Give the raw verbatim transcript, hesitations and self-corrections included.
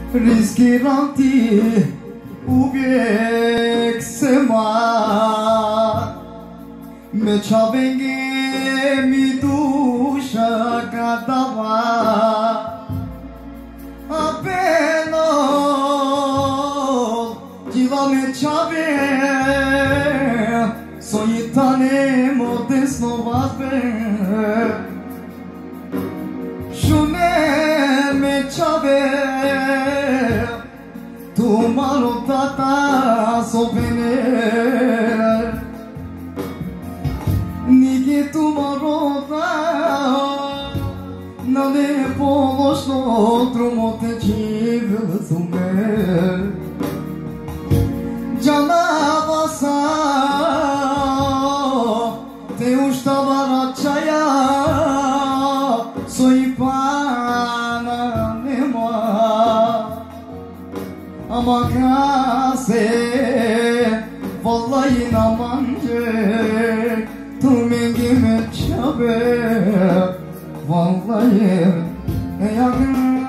Rischiranti ubiek sema me chavenge mi dusha kadava apeno jiva me chave soitane motes novate shune me chave तुम्हारो ताता सोफेने निगे तुम्हारो ता नने पोलोश नो ट्रुमोते जीव तुमे जाना बसा te ustava rachaya soy pana nema Amakase, vallahi namancı, tumengi me çabe, vallahi yakın.